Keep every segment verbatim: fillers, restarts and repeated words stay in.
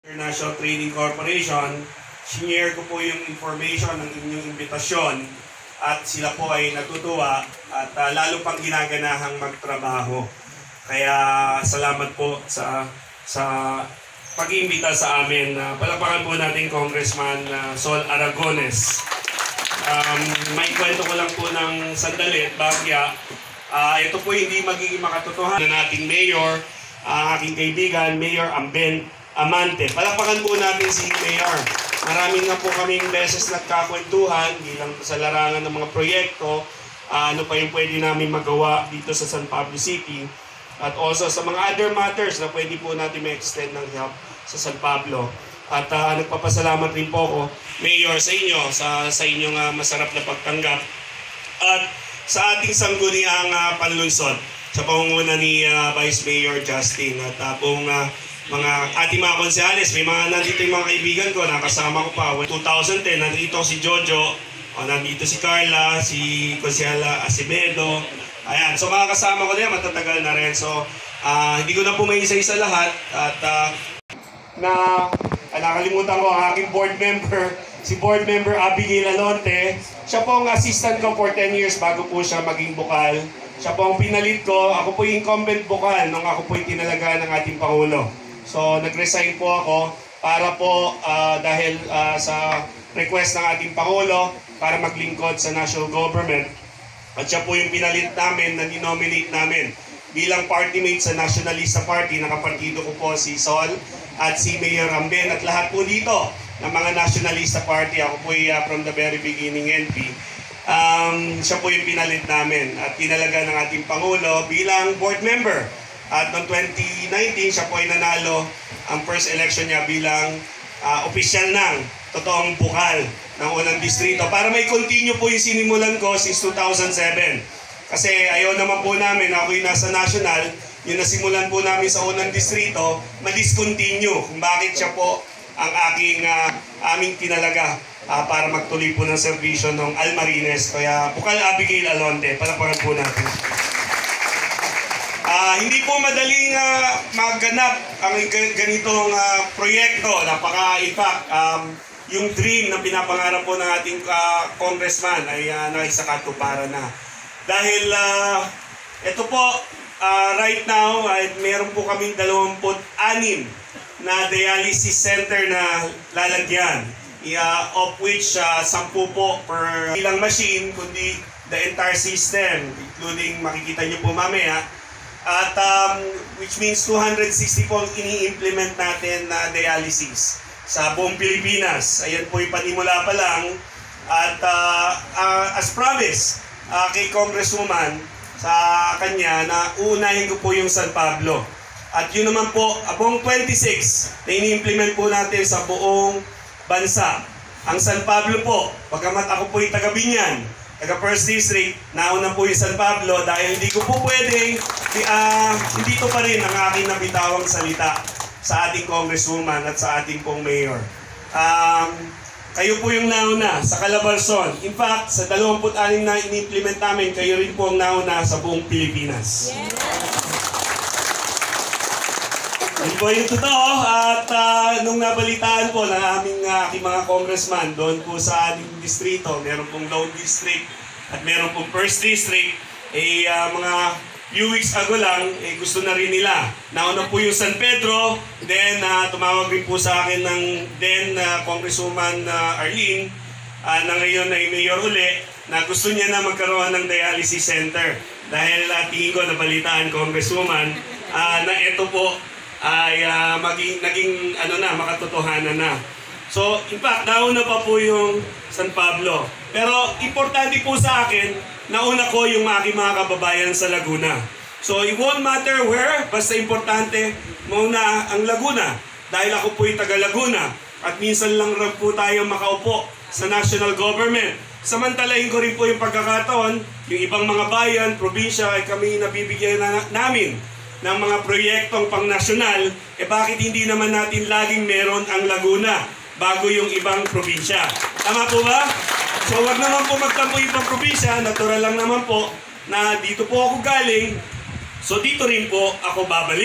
International Trading Corporation, sinare ko po yung information ng inyong imbitasyon at sila po ay natutuwa at uh, lalo pang ginaganahang magtrabaho. Kaya salamat po sa sa pag-iimbita sa amin. Uh, palakpakan po natin Congressman uh, Sol Aragones. Um, may kwento ko lang po ng sandali, bagya. Uh, ito po hindi magiging makatotohanan na nating mayor, uh, aking kaibigan, Mayor Amben, Amante. Palakpakan po natin si Mayor. Maraming na po kaming beses nagkakwentuhan bilang sa larangan ng mga proyekto, uh, ano pa yung pwede namin magawa dito sa San Pablo City. At also sa mga other matters na pwede po natin ma-extend ng help sa San Pablo. At uh, nagpapasalamat rin po ako, Mayor, sa inyo, sa, sa inyong uh, masarap na pagtanggap. At sa ating sangguniang uh, panlunsod, sa pangunguna ni uh, Vice Mayor Justin at uh, pong uh, mga ating mga konsehalis, may mga nandito yung mga kaibigan ko, nakasama ko pa. two thousand ten, nandito si Jojo, o, nandito si Carla, si Konsehala Acevedo. Ayan, so mga kasama ko na yan, matatagal na rin. So, uh, hindi ko na po may isa-isa lahat. At uh, na, uh, nakalimutan ko ang aking board member, si board member Abigail Alonte. Siya po ang assistant ko for ten years bago po siya maging bukal. Siya po ang pinalit ko. Ako po yung incumbent bukal nung ako po yung tinalaga ng ating Pangulo. So, nag-resign po ako para po uh, dahil uh, sa request ng ating Pangulo para maglingkod sa national government. At siya po yung pinalit namin na dinominate namin bilang party mate sa Nationalista Party. Nakapartido ko po si Sol at si Mayor Amben at lahat po dito ng mga Nationalista Party. Ako po yung uh, from the very beginning N P. Um, siya po yung pinalit namin at pinalaga ng ating Pangulo bilang board member. At noong twenty nineteen, siya po ay nanalo ang first election niya bilang uh, opisyal ng totoong bukal ng unang distrito. Para may continue po yung sinimulan ko since two thousand seven. Kasi ayaw naman po namin, ako yung nasa national, yung nasimulan po namin sa unang distrito, ma-discontinue kung bakit siya po ang aking uh, aming tinalaga uh, para magtuloy po ng servisyo ng Almarinez. Kaya Bukal Abigail Alonte, palakpakan po natin. Uh, hindi po madaling uh, maganap ang ganitong uh, proyekto. Napaka, in fact, um, yung dream na pinapangarap po ng ating uh, congressman ay uh, nakisakatuparan na. Dahil uh, ito po, uh, right now, ay meron po kaming dalawampu't anim na dialysis center na lalagyan. Uh, of which, uh, sampu po per ilang machine, kundi the entire system, including makikita nyo po mamaya. At um, which means two hundred sixty po ang ini-implement natin na dialysis sa buong Pilipinas. Ayan po yung panimula pa lang. At uh, uh, as promised uh, kay Congresswoman sa kanya na uunahin ko po yung San Pablo. At yun naman po, abong twenty-six na ini-implement po natin sa buong bansa. Ang San Pablo po, pagkamat ako po yung taga-Binyan, taga First District, nauna po yung San Pablo dahil hindi ko po pwedeng, uh, hindi to pa rin ang aking nabitawang salita sa ating Congresswoman at sa ating pong Mayor. Um, kayo po yung nauna sa Calabarzon. In fact, sa dalawampu't anim na in-implement namin, kayo rin po ang nauna sa buong Pilipinas. Yeah. Yun po yung totoo. At uh, nung nabalitaan po ng aming uh, aking mga congressman doon po sa ating distrito, meron pong Low District at meron pong First District, eh uh, mga few weeks ago lang, eh, gusto na rin nila. Nauna po yung San Pedro, then uh, tumawag rin po sa akin ng then uh, Congresswoman uh, Arlene, uh, na ngayon ay Mayor uli, na gusto niya na magkaroon ng dialysis center. Dahil uh, tingin ko nabalitaan, Congresswoman, uh, na ito po ay uh, maging, naging ano na, makatotohanan na. So, in fact, nauna pa po yung San Pablo. Pero, importante po sa akin, nauna ko yung aking mga kababayan sa Laguna. So, it won't matter where, basta importante, mauna ang Laguna. Dahil ako po yung taga Laguna. At minsan lang rin po tayo makaupo sa national government. Samantalahin ko rin po yung pagkakataon, yung ibang mga bayan, probinsya, ay kami nabibigyan na namin ng mga proyektong pang-nasyonal, eh bakit hindi naman natin laging meron ang Laguna bago yung ibang probinsya? Tama po ba? So wag naman po magtampo yung ibang probinsya, natural lang naman po na dito po ako galing, so dito rin po ako babalik.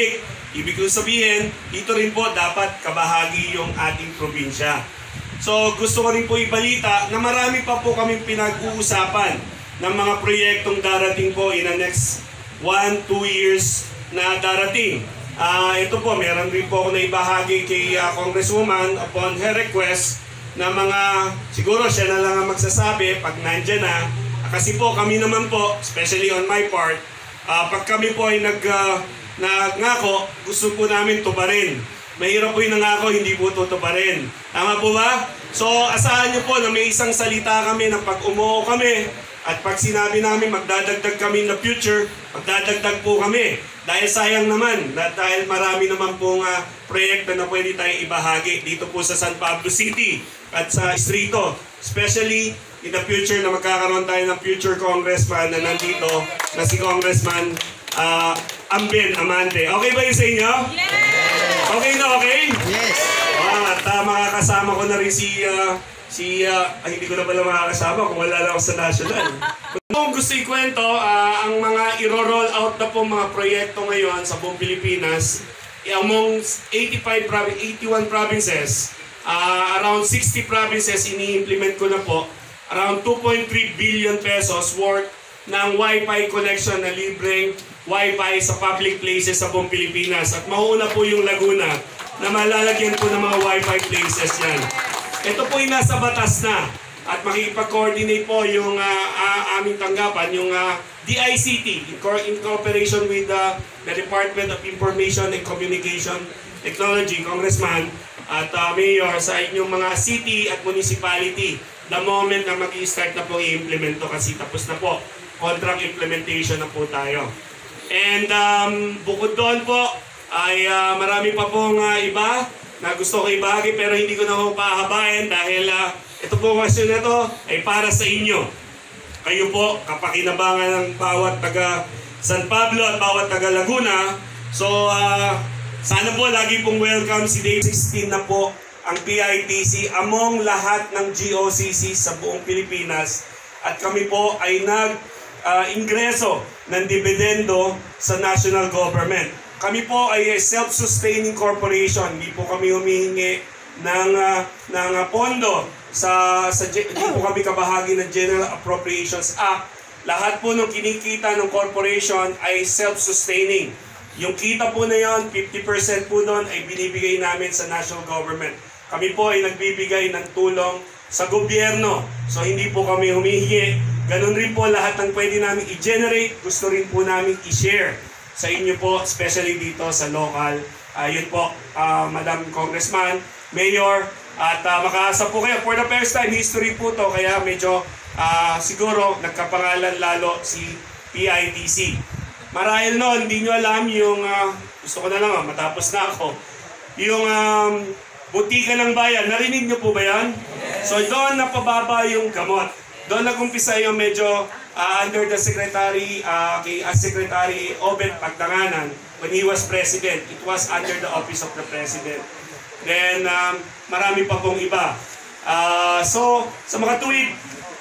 Ibig kong sabihin, dito rin po dapat kabahagi yung ating probinsya. So gusto ko rin po ibalita na marami pa po kaming pinag-uusapan ng mga proyektong darating po in the next one, two years na darating. Uh, ito po, meron rin po ako na ibahagi kay uh, Congresswoman upon her request na mga, siguro siya na lang ang magsasabi pag nandyan na. Kasi po kami naman po, especially on my part, uh, pag kami po ay nag, uh, nangako, gusto po namin tuparin. Mahirap po yung nangako, hindi po tutuparin. Tama po ba? So asahan nyo po na may isang salita kami na pag umuo kami at pag sinabi namin magdadagdag kami in the future, magdadagdag po kami. Dahil sayang naman, dahil marami naman pong uh, proyekto na pwede tayong ibahagi dito po sa San Pablo City at sa Istrito. Especially in the future na magkakaroon tayo ng future congressman na nandito na si Congressman uh, Amben, Amante. Okay ba yun sa inyo? Yes! Okay na okay? Yes! Ah, at uh, makakasama ko na rin si, uh, si uh, ay, hindi ko na pala makakasama kung wala lang ako sa national. Kung gusto ikwento, uh, ang mga iro-roll out na po mga proyekto ngayon sa buong Pilipinas, among eighty-five, eighty-one provinces, uh, around sixty provinces ini-implement ko na po, around two point three billion pesos worth ng Wi-Fi connection na libreng Wi-Fi sa public places sa buong Pilipinas. At mauuna po yung Laguna na malalagyan po ng mga Wi-Fi places yan. Ito po yung nasa batas na. At makikipag-coordinate po yung uh, uh, aming tanggapan, yung uh, D I C T, in, co in cooperation with uh, the Department of Information and Communication Technology, Congressman, at uh, Mayor sa inyong mga city at municipality. The moment na mag-i-start na po i-implement to kasi tapos na po, contract implementation na po tayo. And um, bukod doon po, ay uh, marami pa pong uh, iba na gusto ko ibahagi pero hindi ko na po pahabain dahil uh, ito po question na ito ay para sa inyo. Kayo po, kapakinabangan ng bawat taga San Pablo at bawat taga Laguna. So, uh, sana po lagi pong welcome si Dave. sixteen na po ang P I T C among lahat ng G O C C sa buong Pilipinas. At kami po ay nag-ingreso uh, ng dividendo sa national government. Kami po ay self-sustaining corporation. Hindi po kami humihingi ng, uh, ng uh, pondo. Sa, sa hindi po kami kabahagi ng General Appropriations Act. Lahat po ng kinikita ng corporation ay self-sustaining. Yung kita po na yon, fifty percent po doon ay binibigay namin sa national government. Kami po ay nagbibigay ng tulong sa gobyerno. So hindi po kami humihingi. Ganun rin po lahat ng pwede namin i-generate, gusto rin po namin i-share sa inyo po, especially dito sa local. Uh, yun po, uh, Madam Congressman, Mayor, at uh, makaasa po kayo. For the first time, history po to, kaya medyo uh, siguro nagkapangalan lalo si P I T C. Marahil noon, hindi nyo alam yung, uh, gusto ko na lang, uh, matapos na ako, yung um, butika ng bayan. Narinig nyo po ba yan? So doon napababa yung gamot. Doon nag-umpisa yung medyo uh, under the Secretary, uh, kay uh, Secretary Obed Pagdanganan when he was President. It was under the Office of the President. Then, um, marami pa pong iba. Uh, so, sa mga tuwid,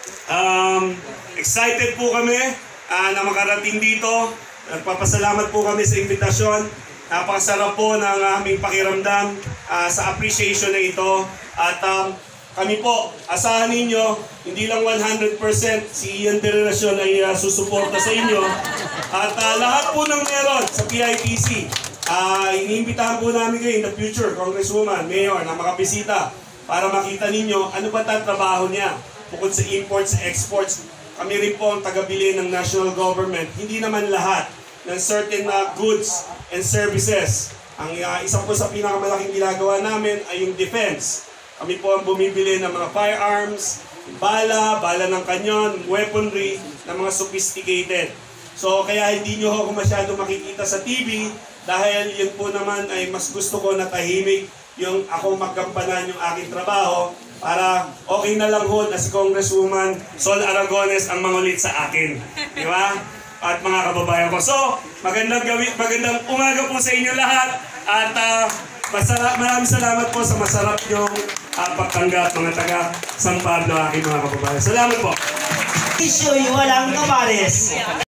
um, excited po kami uh, na makarating dito. Nagpapasalamat po kami sa imbitasyon. Napakasarap po ng aming pakiramdam uh, sa appreciation na ito. At um, kami po, asahan ninyo, hindi lang one hundred percent si Ian Terrasyon ay uh, susuporta sa inyo. At uh, lahat po ng meron sa P I T C. Uh, iniimbitahan po namin kayo in the future, Congresswoman, Mayor, na makabisita para makita ninyo ano ba tatrabaho niya. Bukod sa imports, sa exports, kami rin po ang tagabili ng national government. Hindi naman lahat ng certain uh, goods and services. Ang uh, isa po sa pinakamalaking ginagawa namin ay yung defense. Kami po ang bumibili ng mga firearms, bala, bala ng kanyon, weaponry, ng mga sophisticated. So kaya hindi nyo ako masyado makikita sa T V dahil yun po naman ay mas gusto ko na tahimik yung ako magkampanan yung aking trabaho para okay na lang ho na si Congresswoman Sol Aragones ang mangulit sa akin. Di ba? At mga kababayan ko. So, magandang, gawi, magandang umaga po sa inyo lahat at uh, masarap, maraming salamat po sa masarap yung uh, pagtanggap mga taga San Pablo aking mga kababayan. Salamat po. Issue, walang kabares.